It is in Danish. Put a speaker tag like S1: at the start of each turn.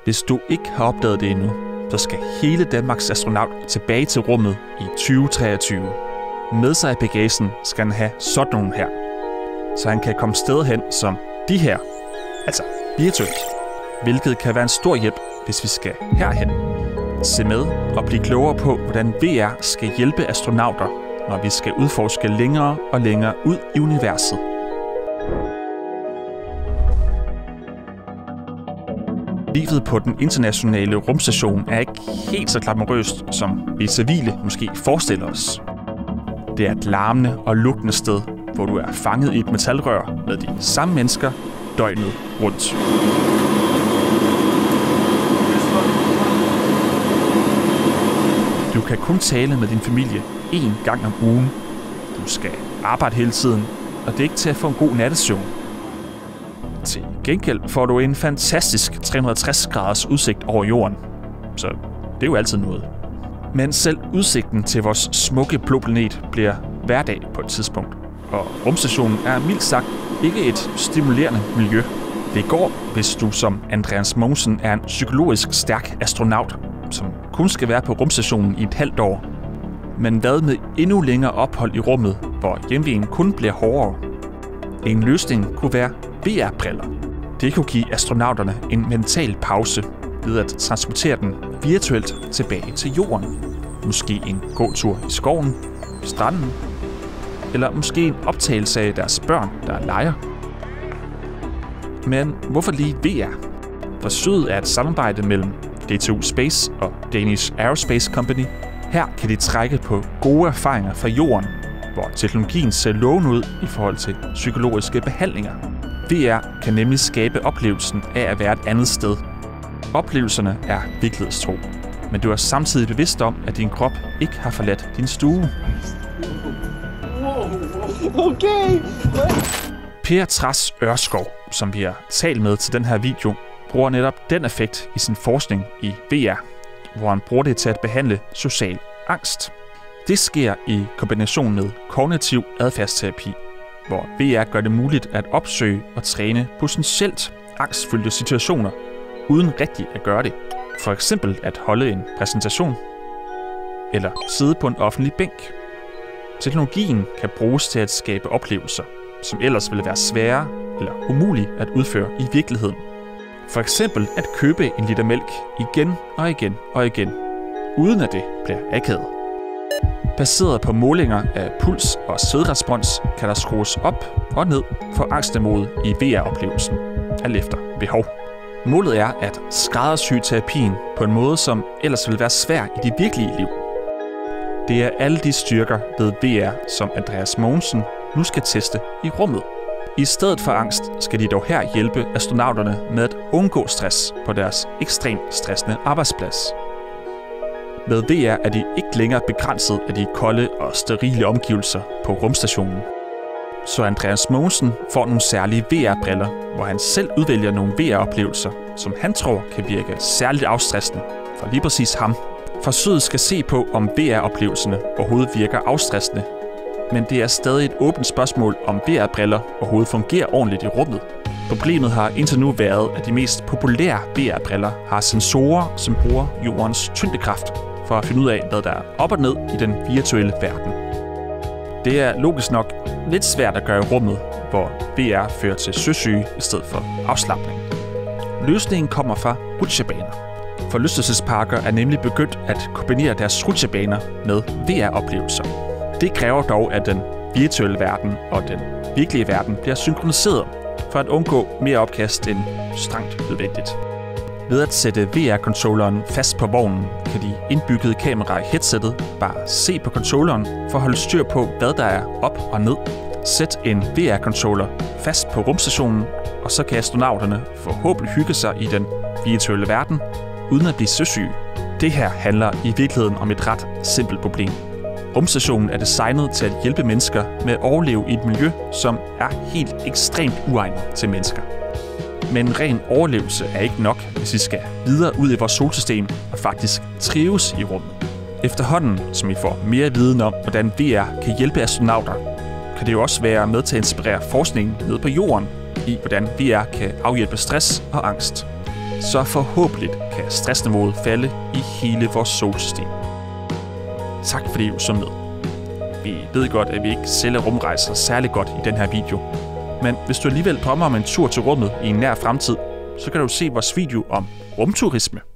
S1: Hvis du ikke har opdaget det endnu, så skal hele Danmarks astronaut tilbage til rummet i 2023. Med sig i bagagen skal han have sådan nogle her, så han kan komme steder hen som de her, altså virtuelt, hvilket kan være en stor hjælp, hvis vi skal herhen. Se med og blive klogere på, hvordan VR skal hjælpe astronauter, når vi skal udforske længere og længere ud i universet. Livet på den internationale rumstation er ikke helt så glamourøst, som vi civile måske forestiller os. Det er et larmende og lugtende sted, hvor du er fanget i et metalrør med de samme mennesker døgnet rundt. Du kan kun tale med din familie 1 gang om ugen. Du skal arbejde hele tiden, og det er ikke til at få en god nattesøvn. Til gengæld får du en fantastisk 360-graders udsigt over jorden, så det er jo altid noget. Men selv udsigten til vores smukke blå planet bliver hverdag på et tidspunkt, og rumstationen er mildt sagt ikke et stimulerende miljø. Det går, hvis du som Andreas Mogensen er en psykologisk stærk astronaut, som kun skal være på rumstationen i et halvt år. Men hvad med endnu længere ophold i rummet, hvor hjemvejen kun bliver hårdere? En løsning kunne være VR-briller. Det kunne give astronauterne en mental pause ved at transportere den virtuelt tilbage til jorden. Måske en gåtur i skoven, stranden, eller måske en optagelse af deres børn, der leger. Men hvorfor lige VR? Forsøget er et samarbejde mellem DTU Space og Danish Aerospace Company. Her kan de trække på gode erfaringer fra jorden, hvor teknologien ser lovende ud i forhold til psykologiske behandlinger. VR kan nemlig skabe oplevelsen af at være et andet sted. Oplevelserne er virkelighedstro, men du er samtidig bevidst om, at din krop ikke har forladt din stue.
S2: Okay.
S1: Per Træs Ørskov, som vi har talt med til den her video, bruger netop den effekt i sin forskning i VR, hvor han bruger det til at behandle social angst. Det sker i kombination med kognitiv adfærdsterapi, hvor VR gør det muligt at opsøge og træne potentielt angstfyldte situationer, uden rigtigt at gøre det. For eksempel at holde en præsentation, eller sidde på en offentlig bænk. Teknologien kan bruges til at skabe oplevelser, som ellers ville være svære eller umulige at udføre i virkeligheden. For eksempel at købe en liter mælk igen og igen og igen, uden at det bliver akavet. Baseret på målinger af puls og svedraspons kan der skrues op og ned for angstniveauet i VR-oplevelsen, alt efter behov. Målet er at skræddersy terapien på en måde, som ellers vil være svær i det virkelige liv. Det er alle de styrker ved VR, som Andreas Mogensen nu skal teste i rummet. I stedet for angst skal de dog her hjælpe astronauterne med at undgå stress på deres ekstremt stressende arbejdsplads. Med VR er de ikke længere begrænset af de kolde og sterile omgivelser på rumstationen. Så Andreas Mogensen får nogle særlige VR-briller, hvor han selv udvælger nogle VR-oplevelser, som han tror kan virke særligt afstressende for lige præcis ham. Forsøget skal se på, om VR-oplevelserne overhovedet virker afstressende, men det er stadig et åbent spørgsmål, om VR-briller overhovedet fungerer ordentligt i rummet. Problemet har indtil nu været, at de mest populære VR-briller har sensorer, som bruger jordens tyngdekraft for at finde ud af, hvad der er op og ned i den virtuelle verden. Det er logisk nok lidt svært at gøre i rummet, hvor VR fører til søsyge i stedet for afslapning. Løsningen kommer fra rutsjebaner. Forlystelsesparker er nemlig begyndt at kombinere deres rutsjebaner med VR-oplevelser. Det kræver dog, at den virtuelle verden og den virkelige verden bliver synkroniseret, for at undgå mere opkast end strengt nødvendigt. Ved at sætte VR-controlleren fast på vognen, kan de indbyggede kameraer i headsettet bare se på controlleren for at holde styr på, hvad der er op og ned. Sæt en VR-controller fast på rumstationen, og så kan astronauterne forhåbentlig hygge sig i den virtuelle verden, uden at blive søsyge. Det her handler i virkeligheden om et ret simpelt problem. Rumstationen er designet til at hjælpe mennesker med at overleve i et miljø, som er helt ekstremt uegnet til mennesker. Men ren overlevelse er ikke nok, hvis vi skal videre ud i vores solsystem og faktisk trives i rummet. Efterhånden, som vi får mere viden om, hvordan VR kan hjælpe astronauter, kan det jo også være med til at inspirere forskningen nede på jorden i, hvordan VR kan afhjælpe stress og angst. så forhåbentlig kan stressniveauet falde i hele vores solsystem. Tak fordi du så med. Vi ved godt, at vi ikke sælger rumrejser særlig godt i den her video, men hvis du alligevel drømmer om en tur til rummet i en nær fremtid, så kan du se vores video om rumturisme.